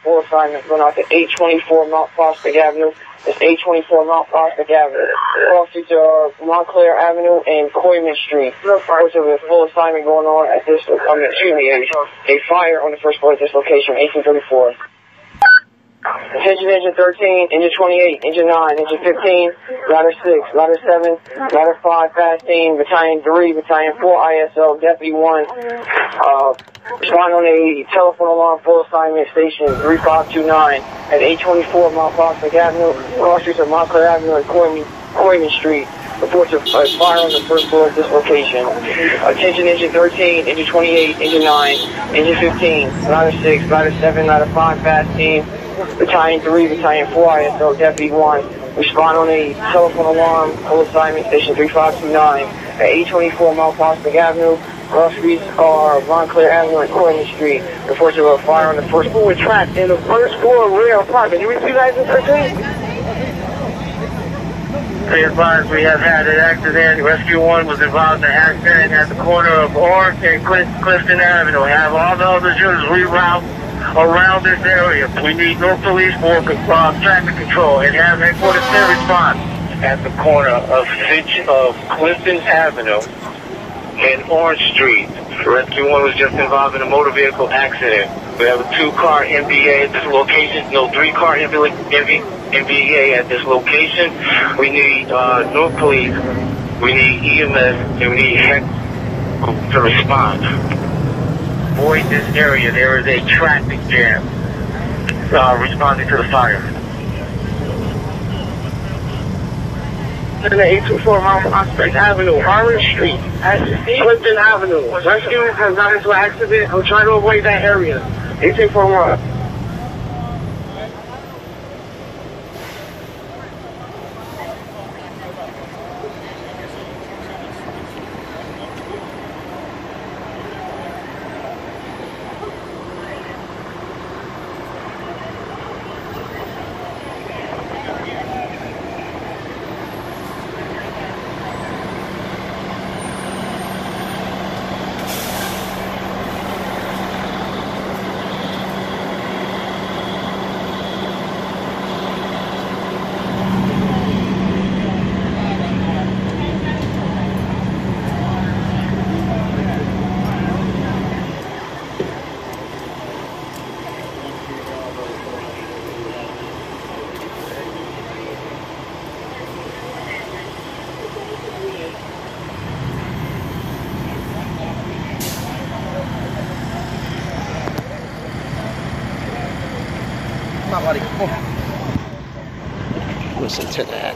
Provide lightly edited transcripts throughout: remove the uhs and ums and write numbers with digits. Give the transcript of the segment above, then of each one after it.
full assignment going out to 824 Mount Prospect Avenue. It's 824 Mount Prospect Avenue. Cross streets are Montclair Avenue and Coyman Street. There's a full assignment going on at this, a fire on the first floor at this location, 1834. Attention engine 13, engine 28, engine 9, engine 15, ladder 6, ladder 7, ladder 5, fast team, battalion 3, battalion 4, ISO, deputy 1, respond on a telephone alarm, full assignment, station 3529 at 824 Mount Prospect Avenue, cross streets of Montclair Avenue and Coyman Street. Reports of a fire on the first floor at this location. Attention engine 13, engine 28, engine 9, engine 15, ladder 6, ladder 7, ladder 5, fast team, battalion 3, battalion 4, ISO, deputy 1. Respond on a telephone alarm, full assignment, station 3529 at 824 Mount Prospect Avenue. Cross streets are Montclair Avenue and Coyman Street. Reports of a fire on the first floor. We're trapped in the first floor rear apartment. You receive that in 13? Be advised, we have had an accident. Rescue 1 was involved in an accident at the corner of Orange and Clifton Avenue. We have all the other units reroute around this area. We need no police for traffic control and have headquarters in response at the corner of Clifton Avenue and Orange Street. Rescue 1 was just involved in a motor vehicle accident. We have a 2-car MVA at this location, no 3-car MVA at this location. We need no police, we need EMS, and we need HEC to respond. Avoid this area, there is a traffic jam responding to the fire. In the 824 Mount Prospect Avenue, Orange Street, Clifton Avenue. Rescue has got into an accident. I'm trying to avoid that area. 824 Listen to that.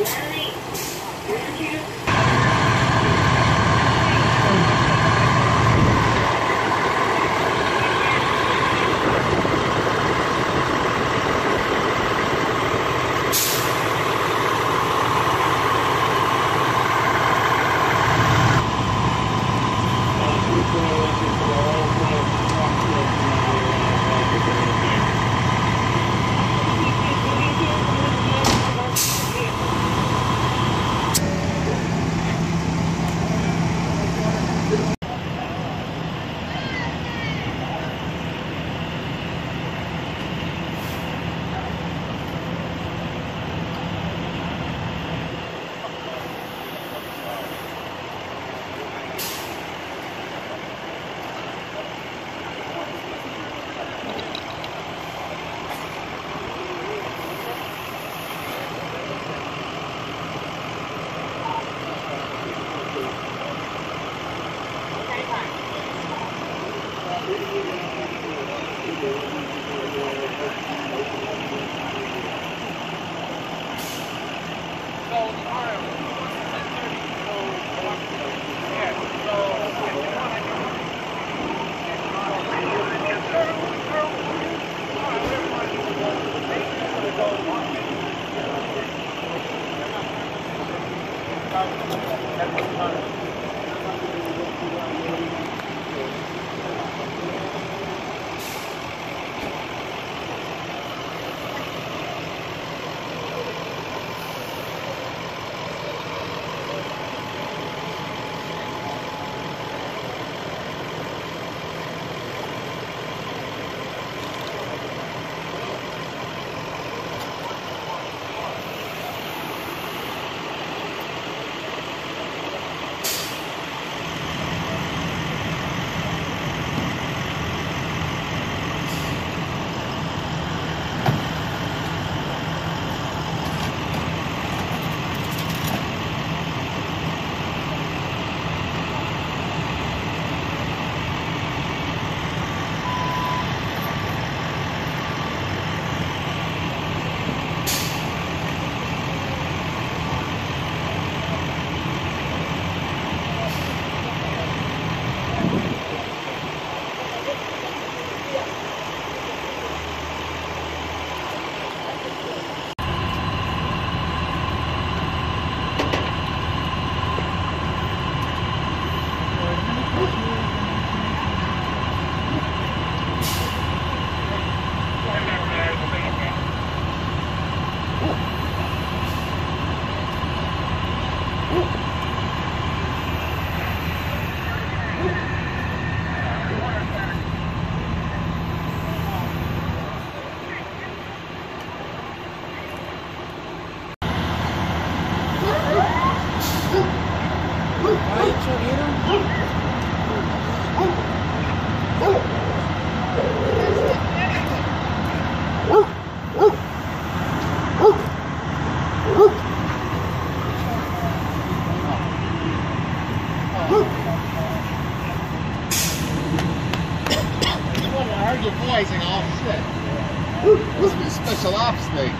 You're poising off shit. Must be a special ops thing.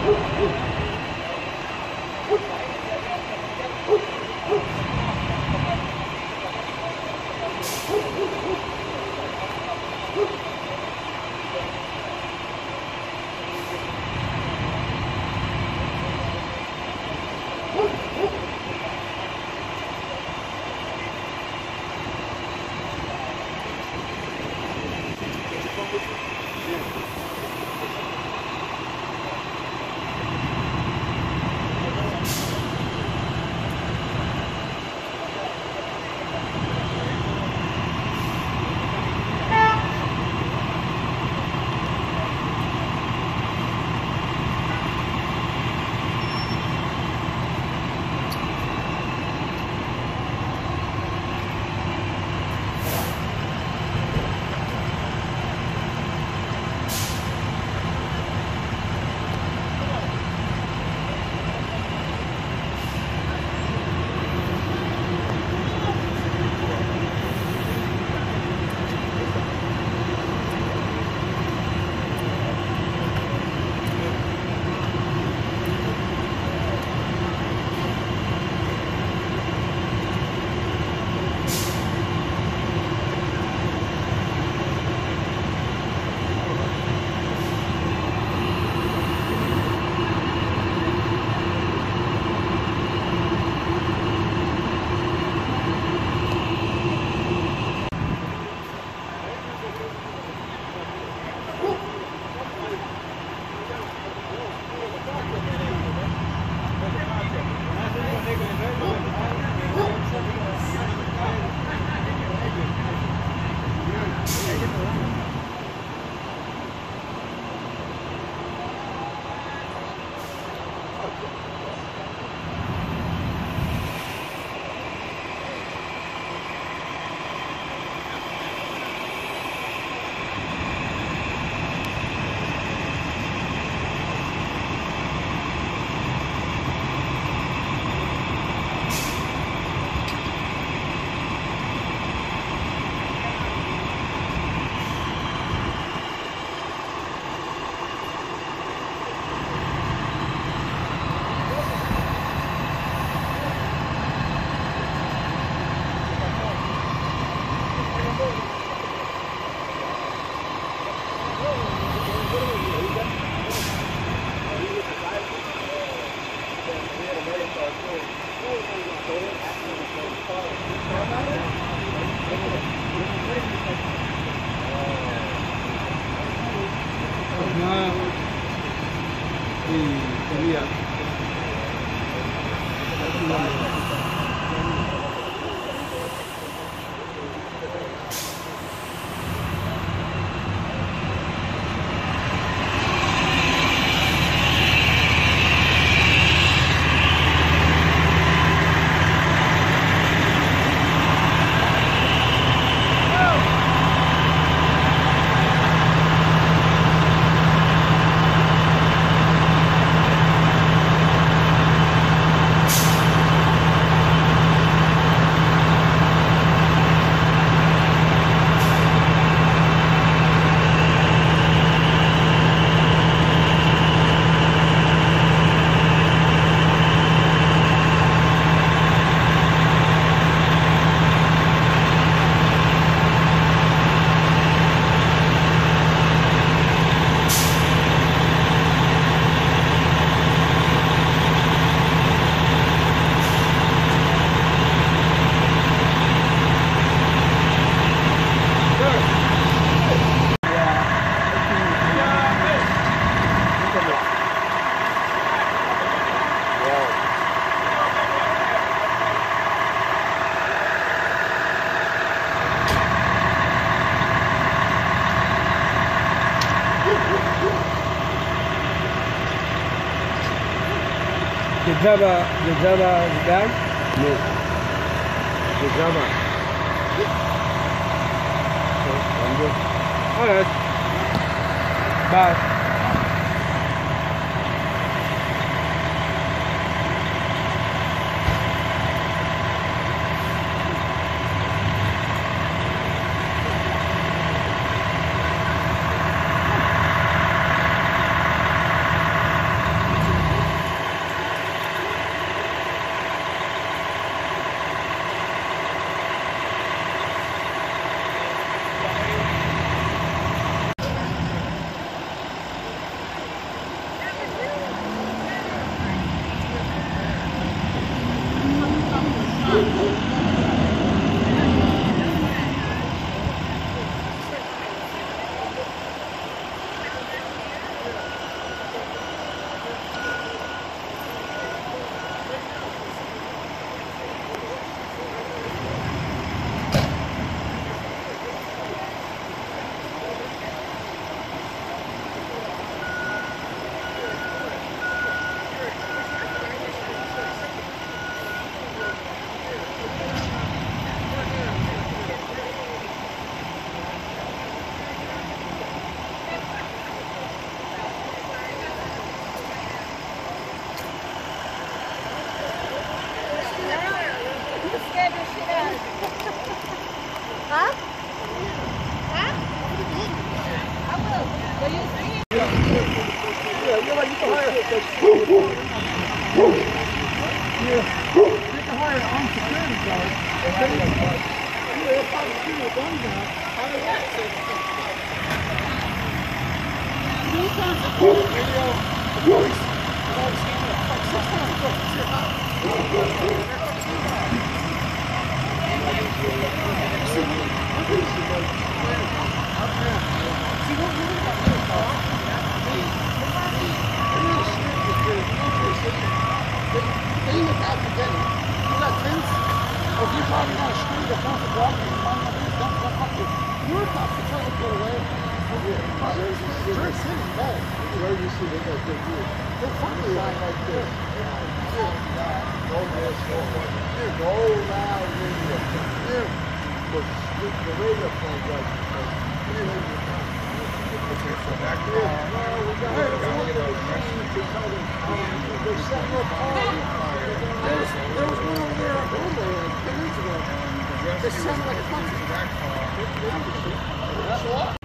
The Java guy? Yes. The Java. Alright. Bye. to hire an armed security guard. Yeah, if I was shooting a gun down, how did that say? Three times I called the radio, the police, and I was standing up like 6 times. Look, it's your house. See, what really got me involved? They look out to get it. You got tents? Or if you're driving down the street or across the block and you find one of these, don't fuck with your cops to try to get away. Jersey City's bad. Where you see they got good views. They're fucking sign like this. Go this, go on. Go loud radio. The radio phone's like they're setting up there was one over there at Rome 10 minutes ago. They sounded like a fucking